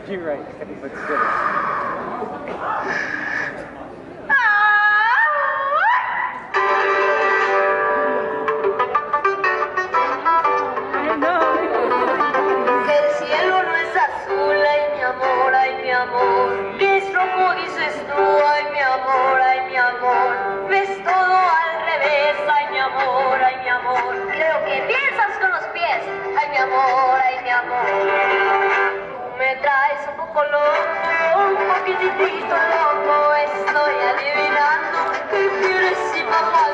You're right, but still. Que el cielo no es azul, ay mi amor, que es rojo dices tú, ay mi amor, ves todo al revés, ay mi amor, creo que piensas con los pies, ay mi amor, tú me traes un poco loco, un poquitito loco, estoy adivinando qué quieres y papá.